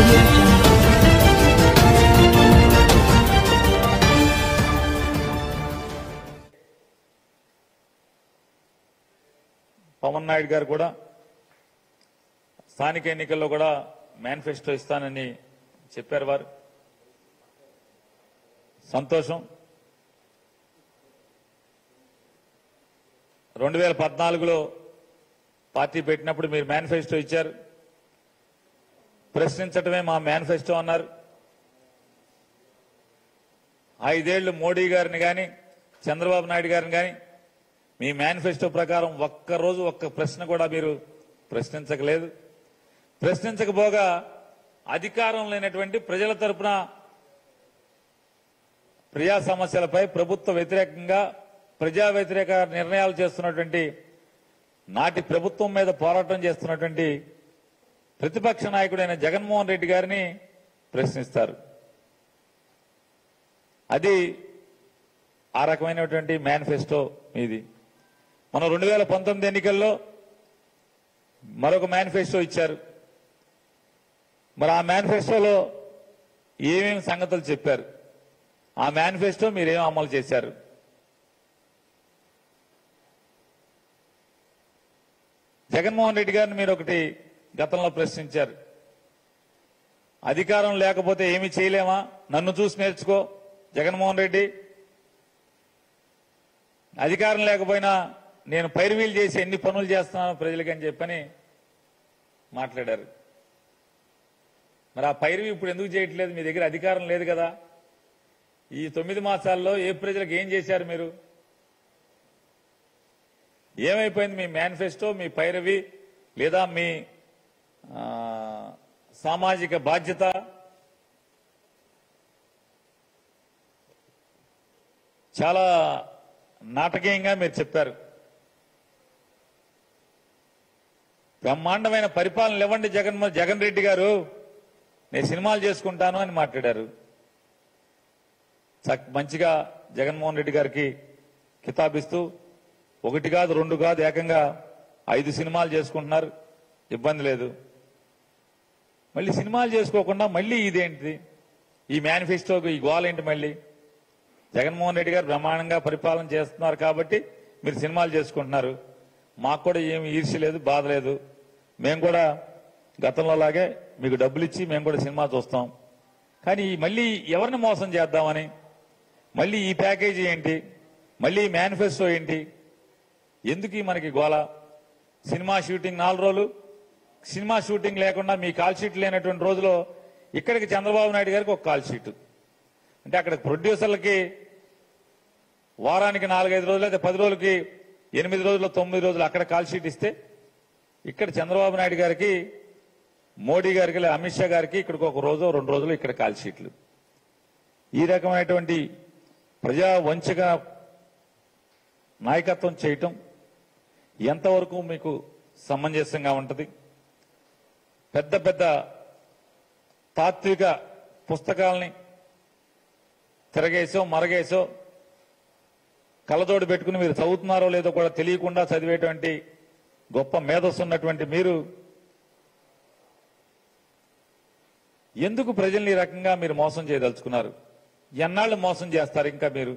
audio jungle. Pawan Naidu గారు కూడా స్థానిక ఎన్నికల్లో కూడా మేనిఫెస్టో ఇస్తానని చెప్పారు. వారు సంతోషం. 2014లో పార్టీ పెట్టినప్పుడు మీరు మేనిఫెస్టో ఇచ్చారు. ప్రశ్నించటమే మా మేనిఫెస్టో అన్నారు. 5 ఏళ్లు మోడీ గారిని కానీ చంద్రబాబు నాయుడు గారిని కానీ మీ మేనిఫెస్టో ప్రకారం ఒక్కరోజు ఒక్క ప్రశ్న కూడా మీరు ప్రశ్నించకలేదు. ప్రశ్నించకపోగా అధికారం లేనటువంటి ప్రజల తరపున ప్రజా సమస్యలపై ప్రభుత్వ వ్యతిరేకంగా ప్రజా వ్యతిరేక నిర్ణయాలు చేస్తున్నటువంటి నాటి ప్రభుత్వం మీద పోరాటం చేస్తున్నటువంటి ప్రతిపక్ష నాయకుడైన జగన్మోహన్ రెడ్డి గారిని ప్రశ్నిస్తారు. అది ఆ రకమైనటువంటి మేనిఫెస్టో మీది. మనం 2019 ఎన్నికల్లో మరొక మేనిఫెస్టో ఇచ్చారు. మరి ఆ మేనిఫెస్టోలో ఏమేమి సంగతులు చెప్పారు, ఆ మేనిఫెస్టో మీరేం అమలు చేశారు? జగన్మోహన్ రెడ్డి గారిని మీరు ఒకటి గతంలో ప్రశ్నించారు. అధికారం లేకపోతే ఏమీ చేయలేమా, నన్ను చూసి నేర్చుకో జగన్మోహన్ రెడ్డి, అధికారం లేకపోయినా నేను పైరువీలు చేసి ఎన్ని పనులు చేస్తున్నాను ప్రజలకని చెప్పని మాట్లాడారు. మరి ఆ పైరువి ఇప్పుడు ఎందుకు చేయట్లేదు? మీ దగ్గర అధికారం లేదు కదా. ఈ 9 మాసాల్లో ఏ ప్రజలకు ఏం చేశారు మీరు? ఏమైపోయింది మీ మేనిఫెస్టో, మీ పైరవి, లేదా మీ సామాజిక బాధ్యత? చాలా నాటకీయంగా మీరు చెప్పారు. బ్రహ్మాండమైన పరిపాలన ఇవ్వండి జగన్ రెడ్డి గారు, నేను సినిమాలు చేసుకుంటాను అని మాట్లాడారు. మంచిగా జగన్మోహన్ రెడ్డి గారికి కితాబిస్తూ 1 కాదు 2 కాదు ఏకంగా 5 సినిమాలు చేసుకుంటున్నారు, ఇబ్బంది లేదు. మళ్ళీ సినిమాలు చేసుకోకుండా మళ్ళీ ఇదేంటి ఈ మేనిఫెస్టోకి ఈ గోల్ ఏంటి? మళ్ళీ జగన్మోహన్ రెడ్డి గారు బ్రహ్మాండంగా పరిపాలన చేస్తున్నారు కాబట్టి మీరు సినిమాలు చేసుకుంటున్నారు. మాకు కూడా ఏమి ఈర్ష్య లేదు, బాధ లేదు. మేము కూడా గతంలో లాగే మీకు డబ్బులు ఇచ్చి మేము కూడా సినిమా చూస్తాం. కానీ మళ్ళీ ఎవరిని మోసం చేద్దామని మళ్ళీ ఈ ప్యాకేజీ ఏంటి, మళ్ళీ మేనిఫెస్టో ఏంటి, ఎందుకు మనకి గోల? సినిమా షూటింగ్ 4 రోజులు, సినిమా షూటింగ్ లేకుండా మీ కాల్ షీట్ లేనటువంటి రోజులో ఇక్కడికి చంద్రబాబు నాయుడు గారికి ఒక కాల్ షీట్ అంటే అక్కడ ప్రొడ్యూసర్లకి వారానికి 4-5 రోజులు అయితే 10 రోజులకి 8 రోజులు 9 రోజులు అక్కడ కాల్ షీట్ ఇస్తే ఇక్కడ చంద్రబాబు నాయుడు గారికి మోడీ గారికి అమిత్ షా గారికి ఇక్కడికి 1 రోజు 2 రోజులు ఇక్కడ కాల్ షీట్లు. ఈ రకమైనటువంటి ప్రజా వంచక నాయకత్వం చేయటం ఎంతవరకు మీకు సమంజసంగా ఉంటుంది? పెద్ద పెద్ద తాత్విక పుస్తకాలని తిరగేసో మరగేసో కళ్ళజోడు పెట్టుకుని మీరు చదువుతున్నారో లేదో కూడా తెలియకుండా చదివేటువంటి గొప్ప మేధస్సు ఉన్నటువంటి మీరు ఎందుకు ప్రజల్ని ఈ రకంగా మీరు మోసం చేయదలుచుకున్నారు? ఎన్నాళ్ళు మోసం చేస్తారు ఇంకా మీరు?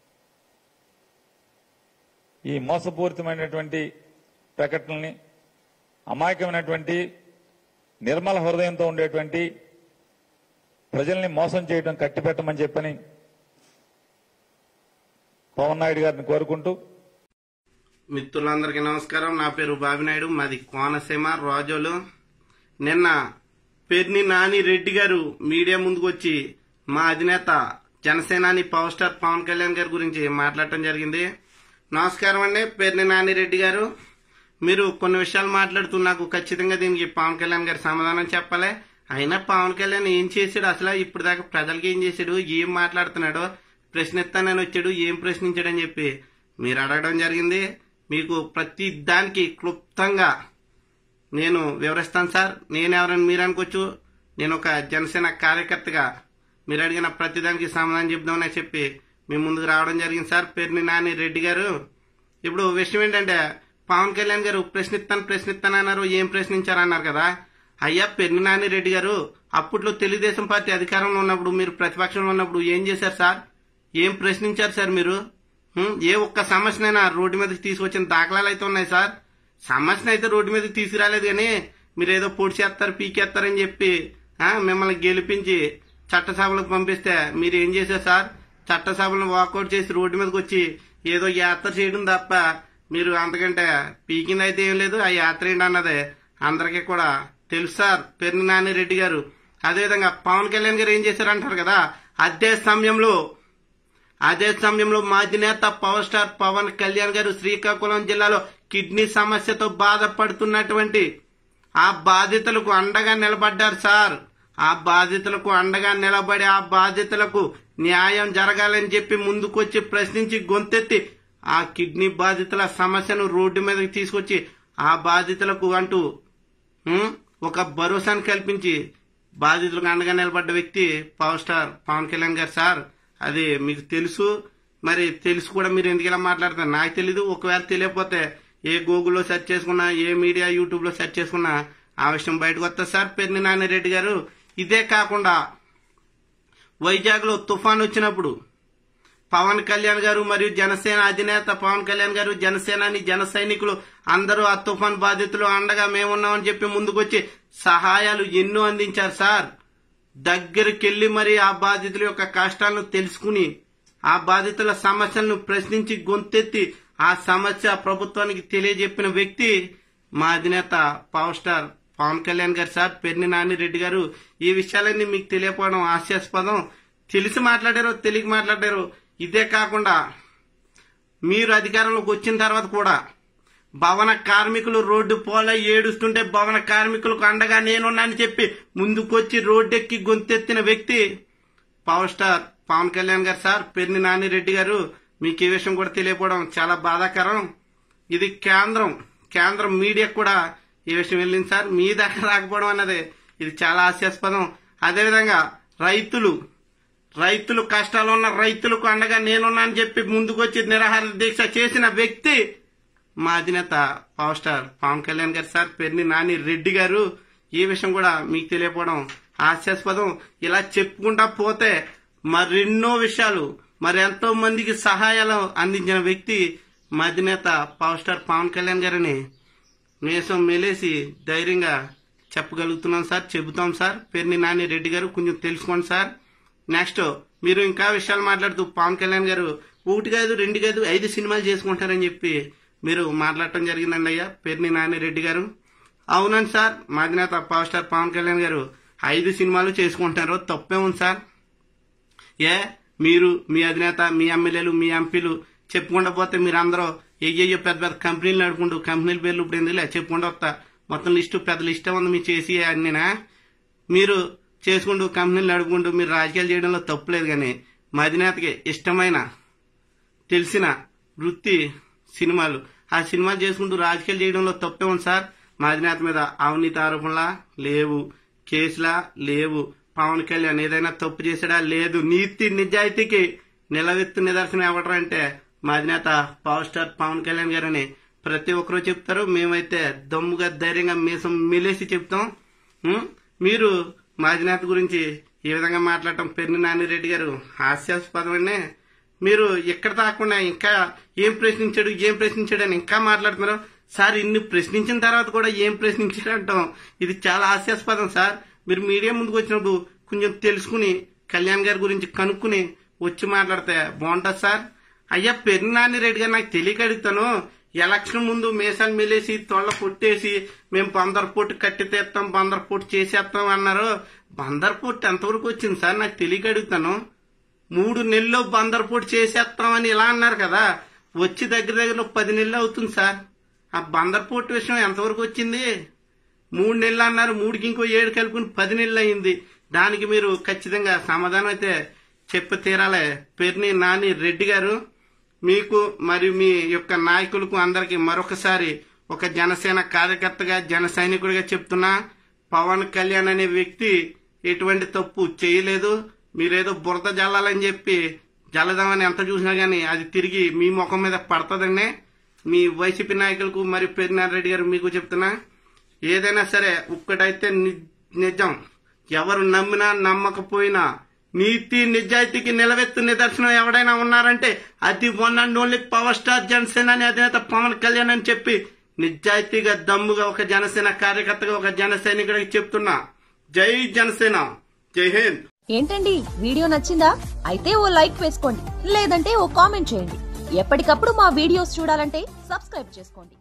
ఈ మోసపూరితమైనటువంటి ప్రకటనల్ని, అమాయకమైనటువంటి నిర్మల హృదయంతో ఉండేటువంటి ప్రజల్ని మోసం చేయడం కట్టిపెట్టమని చెప్పని పవన్ నాయుడు గారిని కోరుకుంటూ. మిత్రులందరికీ నమస్కారం. నా పేరు బాబినాయుడు, మాది కోనసీమ రాజోలు. నిన్న పేర్ని నాని రెడ్డి గారు మీడియా ముందుకు వచ్చి మా అధినేత జనసేనాని పవర్ స్టార్ పవన్ కళ్యాణ్ గారి గురించి మాట్లాడటం జరిగింది. నమస్కారం అండి పేర్ని నాని రెడ్డి గారు. మీరు కొన్ని విషయాలు మాట్లాడుతూ నాకు ఖచ్చితంగా దీనికి పవన్ కళ్యాణ్ గారి సమాధానం చెప్పాలి. అయినా పవన్ కళ్యాణ్ ఏం చేశాడు, అసలు ఇప్పుడు దాకా ప్రజలకి ఏం చేశాడు, ఏం మాట్లాడుతున్నాడో, ప్రశ్నిస్తానని వచ్చాడు, ఏం ప్రశ్నించాడని చెప్పి మీరు అడగడం జరిగింది. మీకు ప్రతి దానికి క్లుప్తంగా నేను వివరిస్తాను సార్. నేనెవరని మీరు అనుకోవచ్చు, నేను ఒక జనసేన కార్యకర్తగా మీరు అడిగిన ప్రతిదానికి సమాధానం చెప్దామని చెప్పి మీ ముందుకు రావడం జరిగింది సార్. పేర్ని నాని రెడ్డి గారు, ఇప్పుడు విషయం ఏంటంటే పవన్ కళ్యాణ్ గారు ప్రశ్నిస్తానన్నారు, ఏం ప్రశ్నించారన్నారు కదా. అయ్యా పెర్ని నాని రెడ్డి గారు, అప్పట్లో తెలుగుదేశం పార్టీ అధికారంలో ఉన్నప్పుడు, మీరు ప్రతిపక్షంలో ఉన్నప్పుడు ఏం చేశారు సార్? ఏం ప్రశ్నించారు సార్ మీరు? ఏ ఒక్క సమస్యనైనా రోడ్డు మీదకి తీసుకొచ్చిన దాఖలాలు అయితే ఉన్నాయి సార్. సమస్యను అయితే రోడ్డు మీదకి తీసుకురాలేదు, కానీ మీరేదో పొడి చేస్తారు, పీకేస్తారని చెప్పి మిమ్మల్ని గెలిపించి చట్టసభలకు పంపిస్తే మీరు ఏం చేశారు సార్? చట్టసభలను వాకౌట్ చేసి రోడ్డు మీదకి వచ్చి ఏదో యాత్ర చేయడం తప్ప మీరు అంతకంటే పీకింది అయితే ఏం లేదు. ఆ యాత్ర ఏంటి అన్నది అందరికీ కూడా తెలుసు సార్ పెర్ని నాని రెడ్డి గారు. అదేవిధంగా పవన్ కళ్యాణ్ గారు ఏం చేశారంటారు కదా, అదే సమయంలో మాజీ నేత పవర్ స్టార్ పవన్ కళ్యాణ్ గారు శ్రీకాకుళం జిల్లాలో కిడ్నీ సమస్యతో బాధపడుతున్నటువంటి ఆ బాధితులకు అండగా నిలబడ్డారు సార్. ఆ బాధితులకు అండగా నిలబడి ఆ బాధితులకు న్యాయం జరగాలని చెప్పి ముందుకొచ్చి ప్రశ్నించి గొంతెత్తి ఆ కిడ్నీ బాధితుల సమస్యను రోడ్డు మీదకి తీసుకొచ్చి ఆ బాధితులకు అంటూ ఒక భరోసాను కల్పించి బాధితులకు అండగా నిలబడ్డ వ్యక్తి పవర్ స్టార్ పవన్ కళ్యాణ్ గారు సార్. అది మీకు తెలుసు, మరి తెలుసు కూడా మీరు ఎందుకు ఇలా మాట్లాడతారు నాకు తెలీదు. ఒకవేళ తెలియకపోతే ఏ గూగుల్లో సెర్చ్ చేసుకున్నా, ఏ మీడియా యూట్యూబ్ లో సెర్చ్ చేసుకున్నా ఆ విషయం బయటకు వస్తుంది సార్ పెర్ని నాని రెడ్డి గారు. ఇదే కాకుండా వైజాగ్ లో తుఫాన్ వచ్చినప్పుడు పవన్ కళ్యాణ్ గారు మరియు జనసేన అధినేత పవన్ కళ్యాణ్ గారు, జనసేనాని జన సైనికులు అందరూ ఆ తుఫాన్ బాధితులు అండగా మేమున్నామని చెప్పి ముందుకొచ్చి సహాయాలు ఎన్నో అందించారు సార్. దగ్గరికెళ్లి మరి ఆ బాధితుల యొక్క కష్టాలను తెలుసుకుని ఆ బాధితుల సమస్యలను ప్రశ్నించి గొంతెత్తి ఆ సమస్య ప్రభుత్వానికి తెలియజెప్పిన వ్యక్తి మా అధినేత పవర్ స్టార్ పవన్ కళ్యాణ్ గారు సార్ పెర్ని నాని రెడ్డి గారు. ఈ విషయాలన్నీ మీకు తెలియకపోవడం హాస్యాస్పదం. తెలిసి మాట్లాడారో తెలియక మాట్లాడారో. ఇదే కాకుండా మీరు అధికారంలోకి వచ్చిన తర్వాత కూడా భవన కార్మికులు రోడ్డు పోల ఏడుస్తుంటే భవన కార్మికులకు అండగా నేనున్నానని చెప్పి ముందుకొచ్చి రోడ్డెక్కి గొంతెత్తిన వ్యక్తి పవర్ స్టార్ పవన్ కళ్యాణ్ గారు సార్ పెర్ని నాని రెడ్డి గారు. మీకు ఈ విషయం కూడా తెలియకపోవడం చాలా బాధాకరం. ఇది కేంద్రం మీడియా కూడా ఈ విషయం వెళ్ళింది సార్. మీ దగ్గర రాకపోవడం అన్నది ఇది చాలా హాస్యాస్పదం. అదేవిధంగా రైతులు కష్టాలు ఉన్న రైతులకు అండగా నేనున్నా అని చెప్పి ముందుకొచ్చి నిరాహార దీక్ష చేసిన వ్యక్తి మా అధినేత పవర్ స్టార్ పవన్ కళ్యాణ్ గారు సార్ పెర్ని నాని రెడ్డి గారు. ఈ విషయం కూడా మీకు తెలియకపోవడం హాస్యాస్పదం. ఇలా చెప్పుకుంటా పోతే మరెన్నో విషయాలు, మరెంతో మందికి సహాయాలు అందించిన వ్యక్తి మా అధినేత పవర్ స్టార్ పవన్ కళ్యాణ్ గారిని మేసం మేలేసి ధైర్యంగా చెప్పగలుగుతున్నాం సార్, చెబుతాం సార్. పెర్ని నాని రెడ్డి గారు కొంచెం తెలుసుకోండి సార్. నెక్స్ట్ మీరు ఇంకా విషయాలు మాట్లాడుతూ పవన్ కళ్యాణ్ గారు 1 కాదు 2 కాదు 5 సినిమాలు చేసుకుంటారని చెప్పి మీరు మాట్లాడటం జరిగిందండి అయ్యా పెర్ని నాని రెడ్డి గారు. అవునండి సార్, మా అధినేత పవర్ స్టార్ పవన్ కళ్యాణ్ గారు 5 సినిమాలు చేసుకుంటారు, తప్పే ఉంది సార్. మీరు మీ అధినేత మీ ఎమ్మెల్యేలు మీ ఎంపీలు చెప్పుకుంటూ పోతే మీరు అందరూ పెద్ద పెద్ద కంపెనీలు నడుపుకుంటూ కంపెనీల పేర్లు ఇప్పుడు ఎందుకులే చెప్పుకుంటూ వస్తా మొత్తం పెద్ద లిస్ట్ ఉంది మీరు చేసి అన్నీనా మీరు చేసుకుంటూ కంపెనీలు నడుపుకుంటూ మీరు రాజకీయాలు చేయడంలో తప్పులేదు. కానీ మా అధినేతకి ఇష్టమైన తెలిసిన వృత్తి సినిమాలు, ఆ సినిమాలు చేసుకుంటూ రాజకీయాలు చేయడంలో తప్పే ఉంది సార్. మా అధినేత మీద అవినీతి ఆరోపణలా లేవు, కేసులా లేవు. పవన్ కళ్యాణ్ ఏదైనా తప్పు చేశాడా లేదు. నీతి నిజాయితీకి నిలవెత్తు నిదర్శనం ఎవరంటే మా అధినేత పవర్ స్టార్ పవన్ కళ్యాణ్ గారని ప్రతి ఒక్కరూ చెప్తారు. మేమైతే దమ్ముగా ధైర్యంగా మీసం మిలేసి చెప్తాం. మీరు మా అధినేత గురించి ఈ విధంగా మాట్లాడటం పెర్ని నాని రెడ్డి గారు హాస్యాస్పదమనే. మీరు ఎక్కడ తాకుండా ఇంకా ఏం ప్రశ్నించాడు అని ఇంకా మాట్లాడుతున్నారు సార్. ఇన్ని ప్రశ్నించిన తర్వాత కూడా ఏం ప్రశ్నించాడంటాం ఇది చాలా హాస్యాస్పదం సార్. మీరు మీడియా ముందుకు వచ్చినప్పుడు కొంచెం తెలుసుకుని కళ్యాణ్ గారి గురించి కనుక్కుని వచ్చి మాట్లాడితే బాగుంటుంది సార్. అయ్యా పెర్ని నాని రెడ్డి గారు నాకు తెలియక అడుగుతాను. ఎలక్షన్ ముందు మీసాలు మిలేసి తొళ్ళ పొట్టేసి మేము బందర్ పొట్టు కట్టి తీస్తాం, బందర్ పొట్టు చేసేస్తాం అన్నారు. బందర్ పొట్టు ఎంతవరకు వచ్చింది సార్ నాకు తెలియక అడుగుతాను. 3 నెలల్లో బందర్ పొట్టు చేసేస్తామని ఇలా అన్నారు కదా, వచ్చి దగ్గర 10 నెలలు అవుతుంది సార్. ఆ బందర్ పొట్టు విషయం ఎంతవరకు వచ్చింది? 3 నెలలు అన్నారు, 3కి ఇంకో 7 కలుపుకుని 10 నెలలు అయింది. దానికి మీరు ఖచ్చితంగా సమాధానం అయితే చెప్పి తీరాలే పెర్ని నాని రెడ్డి గారు. మీకు మరియు మీ యొక్క నాయకులకు అందరికి మరొకసారి ఒక జనసేన కార్యకర్తగా జన సైనికుడిగా చెప్తున్నా, పవన్ కళ్యాణ్ అనే వ్యక్తి ఎటువంటి తప్పు చేయలేదు. మీరేదో బురద జల్లాలని చెప్పి జల్లదామని ఎంత చూసినా గానీ అది తిరిగి మీ ముఖం మీద పడుతుందండి. మీ వైసీపీ నాయకులకు మరియు పెర్ని నాని రెడ్డి గారు మీకు చెప్తున్నా, ఏదైనా సరే ఒక్కటైతే నిజం, ఎవరు నమ్మినా నమ్మకపోయినా నీతి నిజాయితీకి నిలవెత్తు నిదర్శనం ఎవడైనా ఉన్నారంటే అది one and only power star Janasena అధినేత పవన్ కళ్యాణ్ అని చెప్పి నిజాయితీగా దమ్ముగా ఒక జనసేన కార్యకర్తగా ఒక జన సైనికుడికి చెప్తున్నా. జై జనసేన, జై హింద్. ఏంటండి వీడియో నచ్చిందా? అయితే ఓ లైక్ వేసుకోండి, లేదంటే ఓ కామెంట్ చేయండి. ఎప్పటికప్పుడు మా వీడియోస్ చూడాలంటే సబ్స్క్రైబ్ చేసుకోండి.